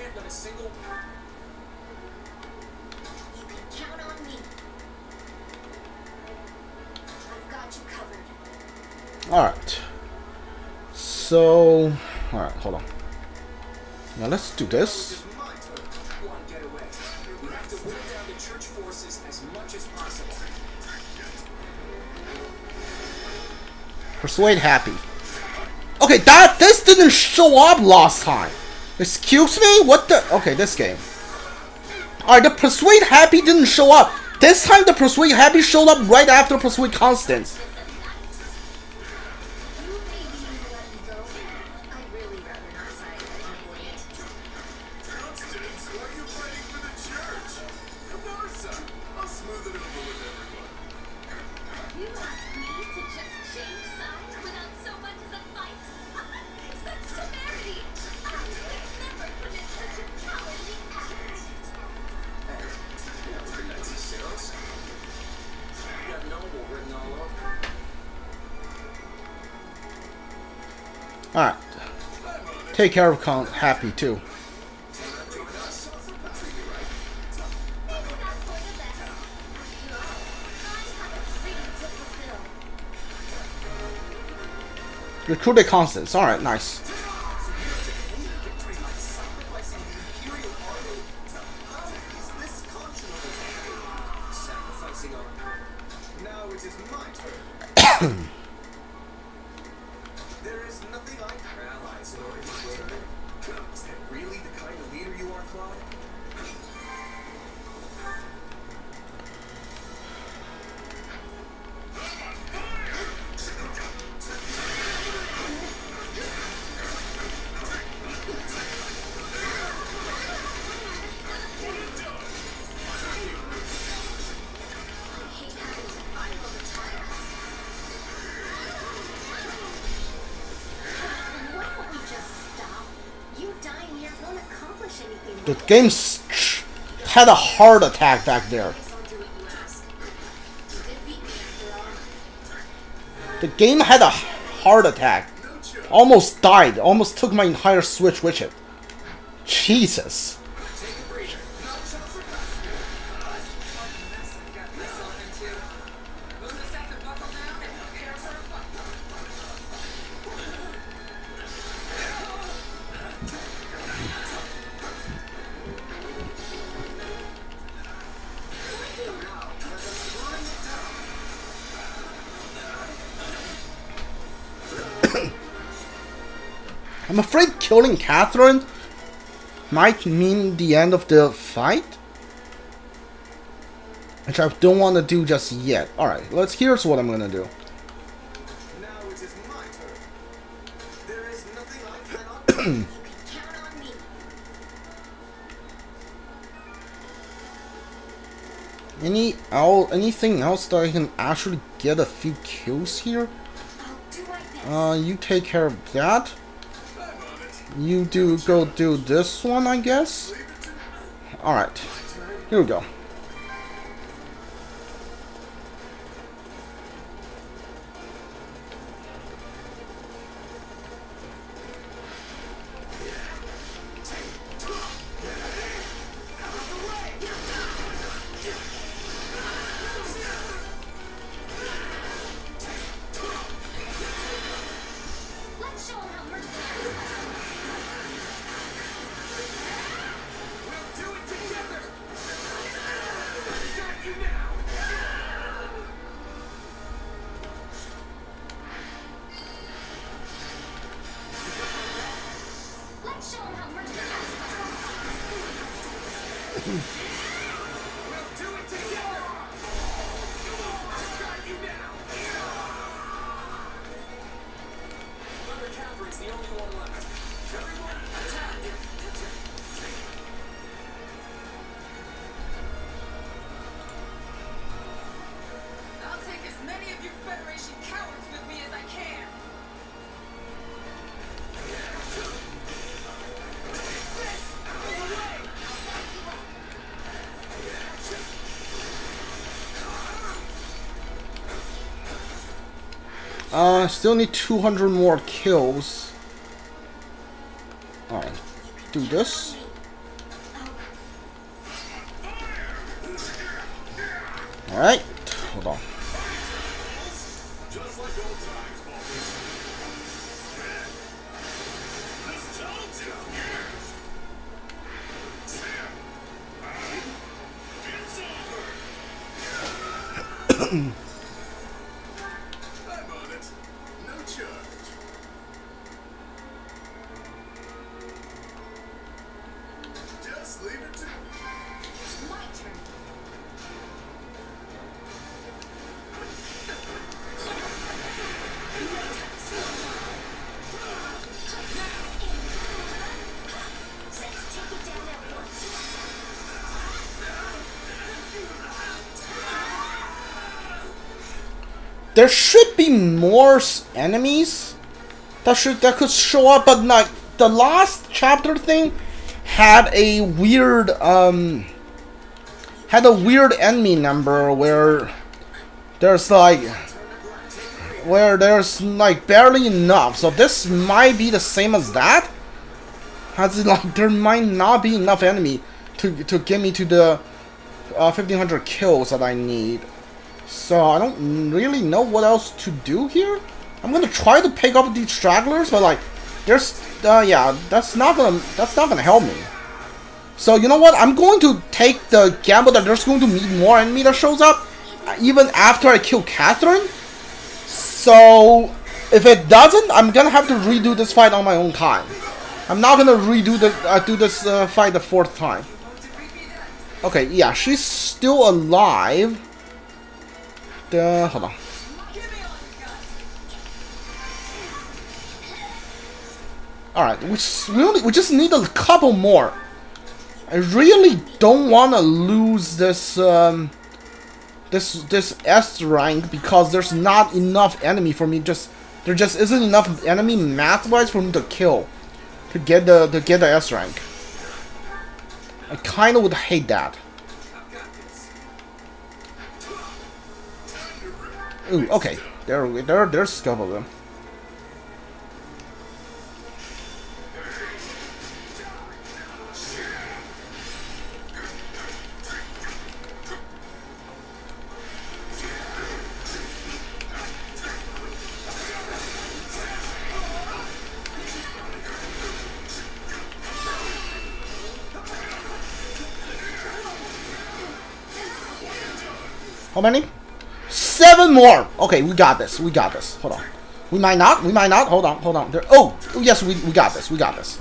can't let a single. You can count on me. I've got you covered. Alright. So... Alright, hold on. Now let's do this. We have to whittle down the church forces as much as possible. Persuade Hapi. Okay, this didn't show up last time. Excuse me? What the? Okay, this game. Alright, the Persuade Hapi didn't show up. This time the Persuade Hapi showed up right after Persuade Constance. Alright. Take care of Hapi too. Recruited Constance. Alright, nice. The game had a heart attack back there. The game had a heart attack. Almost died. Almost took my entire Switch with it. Jesus. I'm afraid killing Catherine might mean the end of the fight, which I don't want to do just yet. Alright, here's what I'm gonna do. Now it is my turn. There is nothing I cannot do. You can count on me. Anything else that I can actually get a few kills here? You take care of that. You go do this one, I guess. Alright, here we go. Still need 200 more kills. Alright, do this. Alright, hold on. Just like old times, Bobby. Nostalgia. Sam, it's over. I'm on it. No charge. Just leave it to me. It's my turn. Let's take it down at once. There should be more enemies that could show up, but like the last chapter thing had a weird enemy number where there's like barely enough. So this might be the same as that. As in, like, there might not be enough enemy to get me to the 1500 kills that I need. So I don't really know what else to do here. I'm gonna try to pick up these stragglers, but like, there's yeah, that's not gonna help me. So you know what? I'm going to take the gamble that there's going to be more enemy that shows up, even after I kill Catherine. So if it doesn't, I'm gonna have to redo this fight on my own time. I'm not gonna redo the do this fight the 4th time. Okay, yeah, she's still alive. Hold on. Alright, we just need a couple more. I really don't want to lose this this S rank because there's not enough enemy for me. There just isn't enough enemy math-wise for me to kill to get the S rank. I kind of would hate that. Ooh, okay. There's a couple of them. How many? 7 more! Okay, we got this. We got this. Hold on. We might not. We might not. Hold on. There. Oh, yes, we got this. We got this.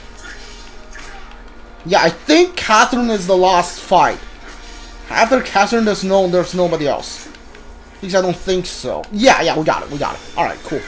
Yeah, I think Catherine is the last fight. After Catherine, there's nobody else. At least I don't think so. Yeah, we got it. We got it. Alright, cool.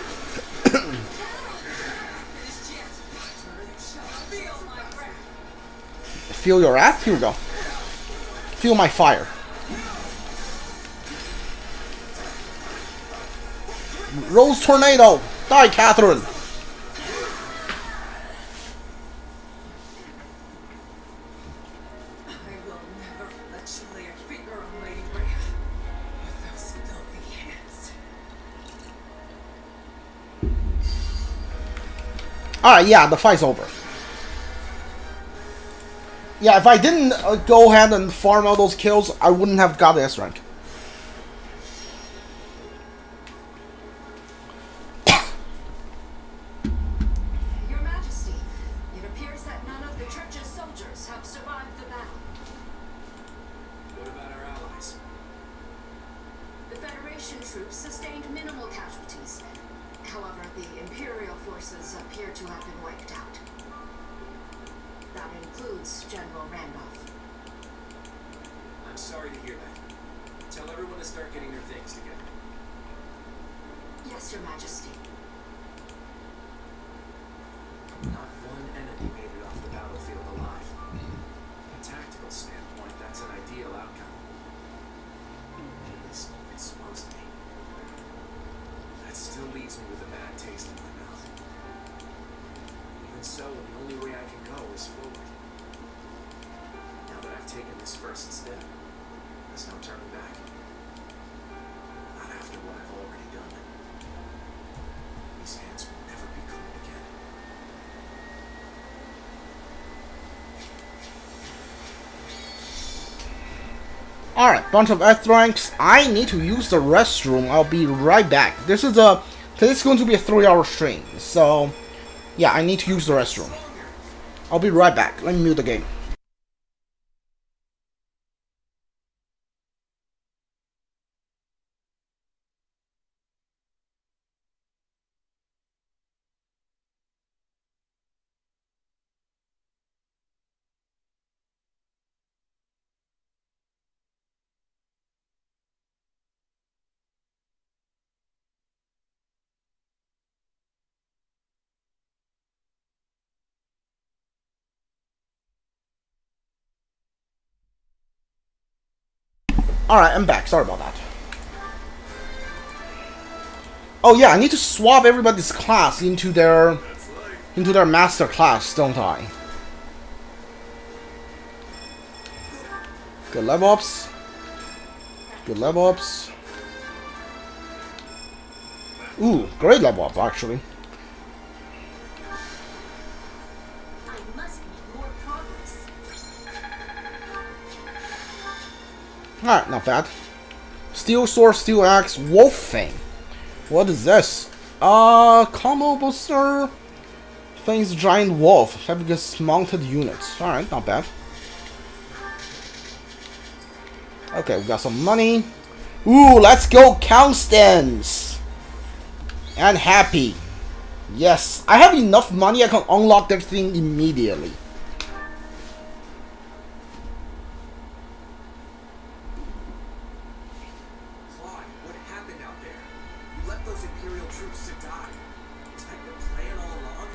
Feel your wrath? Here we go. Feel my fire. Rose Tornado! Die, Catherine! I will never let you lay a finger on Lady Rhea with those filthy hands. Alright, yeah, the fight's over. Yeah, if I didn't go ahead and farm all those kills, I wouldn't have got the S rank. Your Majesty, it appears that none of the church's soldiers have survived the battle. What about our allies? The Federation troops sustained minimal casualties. However, the Imperial forces appear to have been wiped out. That includes General Randolph. I'm sorry to hear that. Tell everyone to start getting their things together. Yes, Your Majesty. Not one enemy made it off the battlefield alive. From a tactical standpoint, that's an ideal outcome. At least it's supposed to be. That still leaves me with a bad taste in my mouth. Even so, the only way I can go is forward. Now that I've taken this first step, there's no turning back. Not after what I've already done. These hands will never be clean again. Alright, bunch of F ranks. I need to use the restroom. I'll be right back. This is going to be a 3-hour stream. So, yeah, I need to use the restroom. I'll be right back. Let me mute the game. Alright, I'm back. Sorry about that. Oh yeah, I need to swap everybody's class into their master class, don't I? Good level ups. Good level ups. Ooh, great level up actually. I must make more progress. Alright, not bad. Steel sword, steel axe, wolf fang. What is this? Combo booster. Fangs giant wolf. Having dismounted units. Alright, not bad. Okay, we got some money. Ooh, let's go, Constance! And Hapi. Yes, I have enough money, I can unlock that thing immediately. Claude, what happened out there? You left those Imperial troops to die. Was that your plan all along?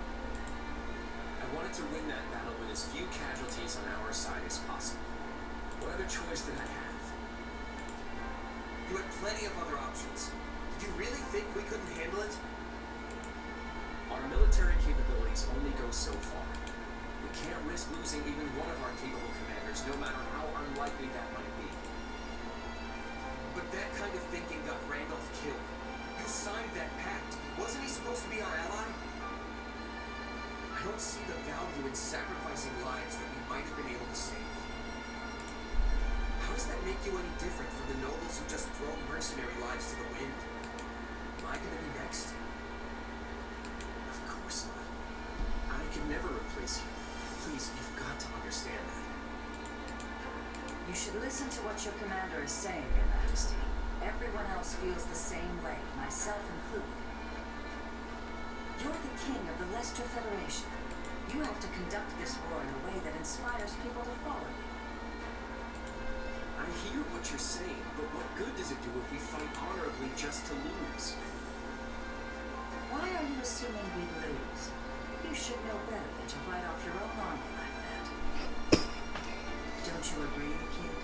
I wanted to win that battle with as few casualties on our side as possible. What other choice did I have? You had plenty of other options. Did you really think we couldn't handle it? Our military capabilities only go so far. We can't risk losing even one of our capable commanders, no matter how unlikely that might be. But that kind of thinking got Randolph killed. You signed that pact. Wasn't he supposed to be our ally? I don't see the value in sacrificing lives that we might have been able to save. How does that make you any different from the nobles who just throw mercenary lives to the wind? Am I gonna be next? Of course not. I can never replace you. Please, you've got to understand that. You should listen to what your commander is saying, Your Majesty. Everyone else feels the same way, myself included. You're the king of the Leicester Federation. You have to conduct this war in a way that inspires people to follow you. I hear what you're saying, but what good does it do if we fight honorably just to lose? Why are you assuming we lose? You should know better than to write off your own army like that. Don't you agree,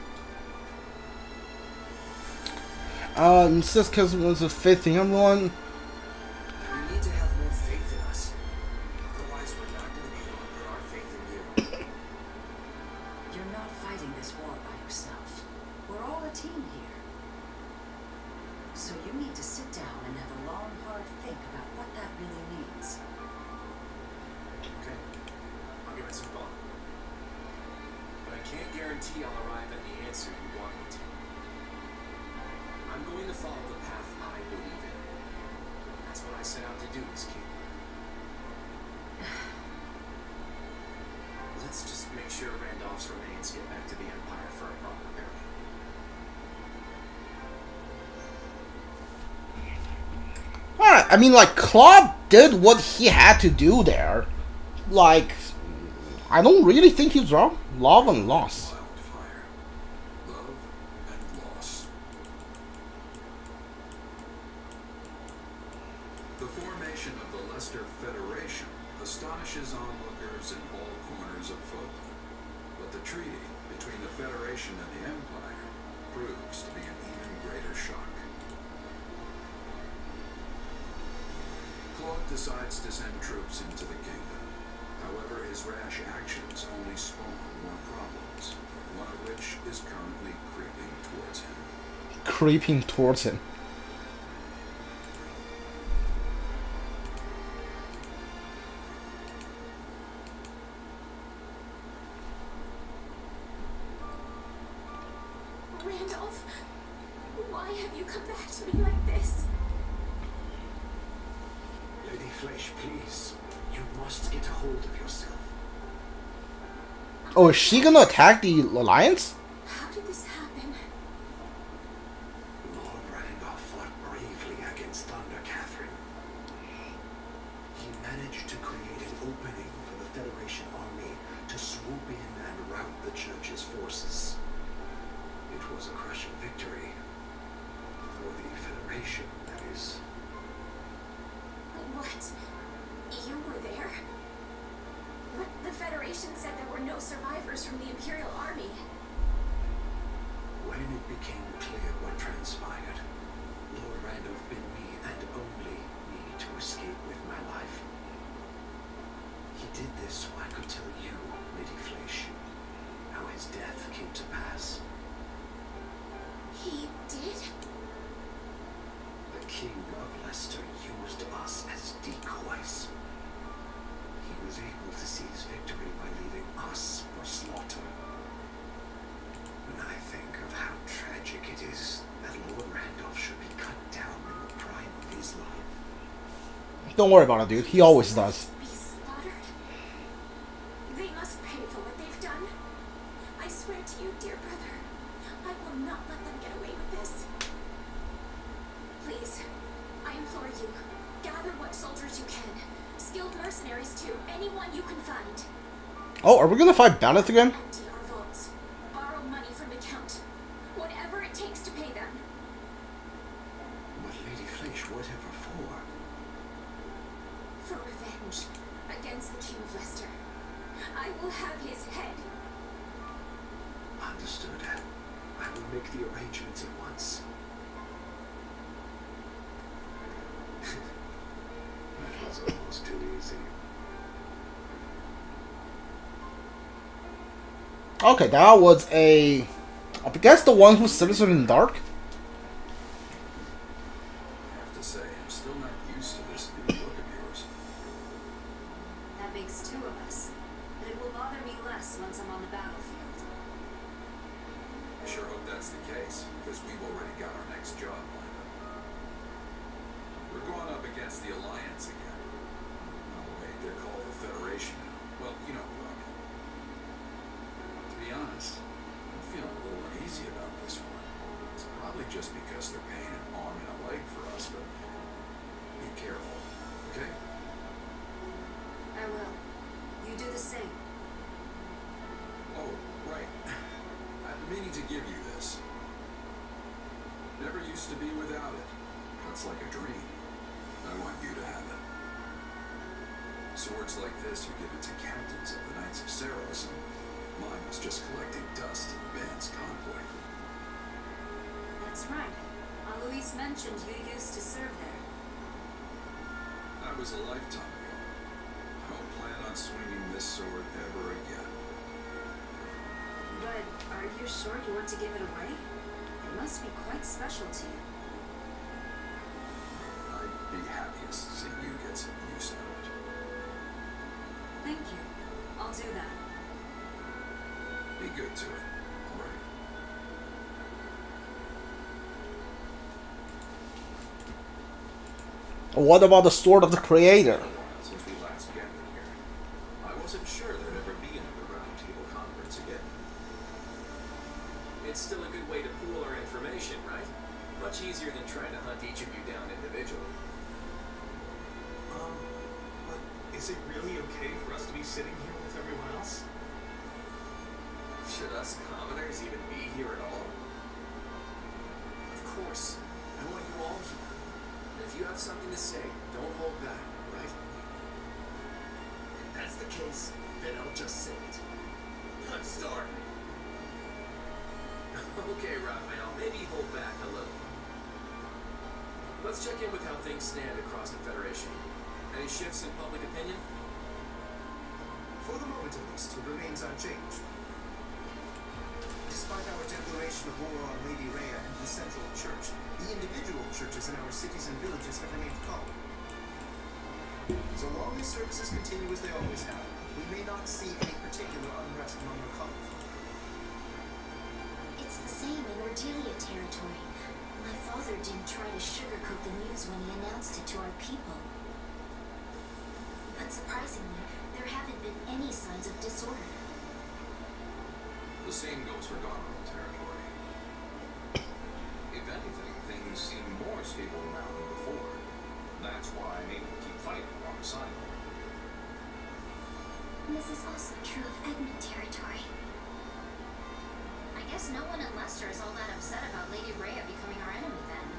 kid? It's just because it was a faith in everyone. You need to have more faith in us. Otherwise, we're not going to be able to put our faith in you. You're not fighting this war by yourself. We're all a team here. So you need to sit down and have a long, hard think about what that really means. Okay. I'll give it some thought. But I can't guarantee I'll arrive at the answer you want me to. I'm going to follow the path I believe in. That's what I set out to do as king. Let's just make sure Randolph's remains get back to the Empire for a proper burial. Alright, I mean, like, Claude did what he had to do there. Like, I don't really think he's wrong. Love and loss. Wildfire. Love and loss. The formation of the Leicester Federation astonishes onlookers in all corners of Falkland. But the treaty between the Federation and the Empire proves to be an even greater shock. Claude decides to send troops into the kingdom. However, his rash actions only spawn more problems, one of which is currently creeping towards him. Creeping towards him. yourself? Why have you come back to me like this? Lady Flesh, please. You must get a hold of yourself. Oh, is she gonna attack the Alliance? How did this happen? Lord Randolph fought bravely against Thunder Catherine. He managed to create an opening for the Federation army to swoop in and rout the Church's forces. It was a crushing victory. For the Federation, that is. What? You were there? But the Federation said there were no survivors from the Imperial Army. When it became clear what transpired, Lord Randolph bid me and only me to escape with my life. He did this so I could tell you, Lady Flesh, how his death came to pass. He did? The King of Leicester used us as decoys. He was able to seize victory by leaving us for slaughter. When I think of how tragic it is that Lord Randolph should be cut down in the prime of his life. Don't worry about it, dude. He always does. Be slaughtered? They must pay for what they've done. I swear to you, dear brother, I will not let them get away with this. Please, I implore you, gather what soldiers you can. Skilled mercenaries too, anyone you can find. Oh, are we gonna fight Bandit again? Empty our vaults. Borrow money from the Count. Whatever it takes to pay them. But Lady Flesh, whatever for? For revenge against the King of Leicester. I will have his head. Understood. I will make the arrangements at once. That was almost too easy. Okay, that was a... I guess the one who's citizen in the dark? I have to say, I'm still not used to this new look of yours. That makes two of us. But it will bother me less once I'm on the battlefield. I sure hope that's the case, because we've already got our next job lined up. We're going up against the Alliance again. Oh wait, they're called the Federation now. Well, you know who I mean. To be honest, I'm feeling a little uneasy about this one. It's probably just because they're paying an arm and a leg for us, but be careful, okay? I will. You do the same. Oh, right. I've been meaning to give you this. Never used to be without it. Cuts like a dream. I want you to have it. Swords like this are given to captains of the Knights of Saros, and mine was just collecting dust in the band's convoy. That's right. Alois mentioned you used to serve there. That was a lifetime ago. I don't plan on swinging this sword ever again. But are you sure you want to give it away? It must be quite special to you. I'd be happiest seeing you get some use out of it. Thank you. I'll do that. Be good to it, all right? What about the Sword of the Creator? Since we last gathered here, I wasn't sure there'd ever be another roundtable conference again. It's still a good way to pool our information, right? Much easier than trying to hunt each of you down individually. But is it really okay for us to be sitting here with everyone else? Should us commoners even be here at all? Of course. I want you all here. And if you have something to say, don't hold back, right? If that's the case, then I'll just say it. I'm starving. Okay, Raphael, maybe hold back a little. Let's check in with how things stand across the Federation. Any shifts in public opinion? For the moment at least, it remains unchanged. Despite our declaration of war on Lady Rhea and the Central Church, the individual churches in our cities and villages have remained calm. So long as services continue as they always have, we may not see any particular unrest among the common folk. It's the same in Ordelia territory. My father didn't try to sugarcoat the news when he announced it to our people. But surprisingly, there haven't been any signs of disorder. The same goes for Goneril territory. If anything, things seem more stable now than before. That's why I'm able to keep fighting alongside them. This is also true of Egmont territory. I guess no one in Leicester is all that upset about Lady Rhea becoming our enemy then.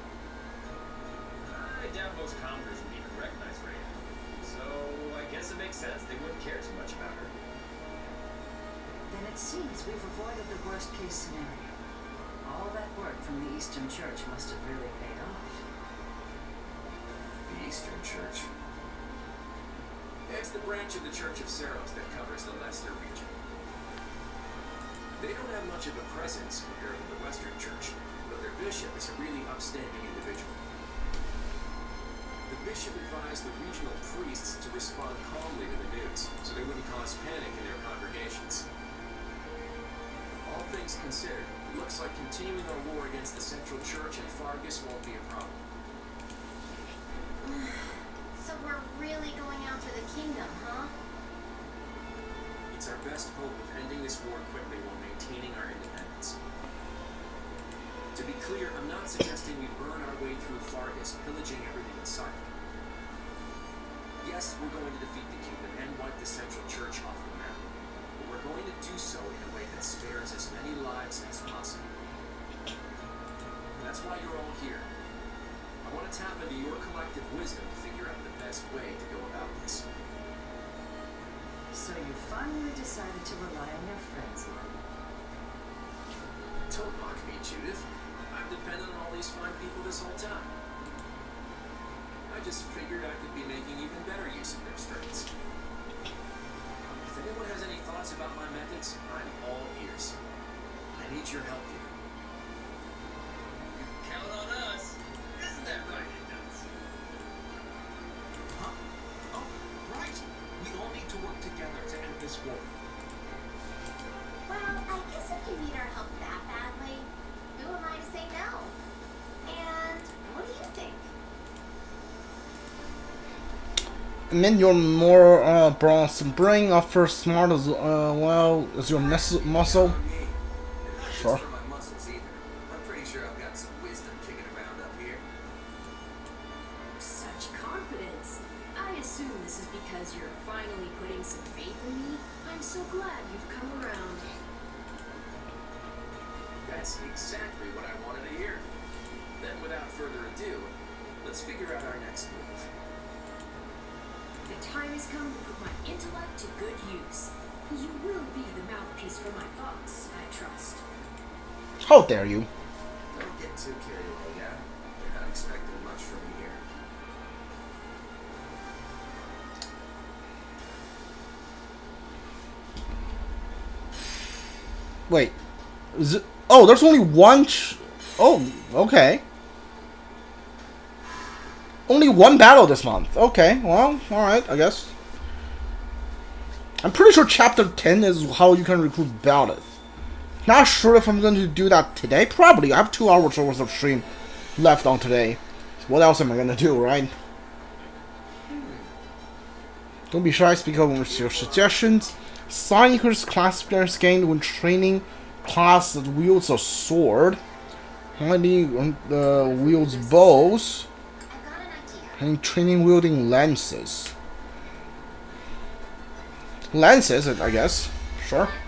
I doubt most commoners would even recognize Rhea. So I guess it makes sense they wouldn't care too much about her. Then it seems we've avoided the worst case scenario. All that work from the Eastern Church must have really paid off. The Eastern Church? It's the branch of the Church of Seros that covers the Leicester region. They don't have much of a presence compared to the Western Church, but their bishop is a really upstanding individual. The bishop advised the regional priests to respond calmly to the news, so they wouldn't cause panic in their congregations. All things considered, it looks like continuing our war against the Central Church and Fargus won't be a problem. So we're really going after the kingdom, huh? It's our best hope of ending this war quickly while maintaining our independence. To be clear, I'm not suggesting we burn our way through Fargus, pillaging everything in sight. Yes, we're going to defeat the kingdom and wipe the Central Church off the map, but we're going to do so in a way that spares as many lives as possible. And that's why you're all here. I want to tap into your collective wisdom to figure out the best way to go about this. So you finally decided to rely on your friends a little. Don't mock me, Judith. I've depended on all these fine people this whole time. I just figured I could be making even better use of their strengths. If anyone has any thoughts about my methods, I'm all ears. I need your help here. Count on us. Isn't that right, it does? Huh? Oh, right. We all need to work together to end this war. Well, I guess if you need our help that badly, who am I to say no? And what do you think? I mean, you're more bronze brain after smart as well as your muscle. Not Sure. just for my muscles either. I'm pretty sure I've got some wisdom kicking around up here. Such confidence. I assume this is because you're finally putting some faith in me. I'm so glad you've come around. That's exactly what I wanted to hear. Then without further ado, let's figure out our next move. The time has come to put my intellect to good use. You will be the mouthpiece for my thoughts, I trust. How dare you? Don't get too carried away, yeah? You're not expecting much from me here. Wait. Is it, oh, there's only one. Oh, okay. Only one battle this month. Okay, well, alright, I guess. I'm pretty sure chapter 10 is how you can recruit Baldeth. Not sure if I'm going to do that today. Probably. I have 2 hours worth of stream left on today. What else am I going to do, right? Don't be shy, speak up with your suggestions. Signkers class players gained when training class that wields a sword. Only wields bows. And training wielding lances. Lances, I guess. Sure.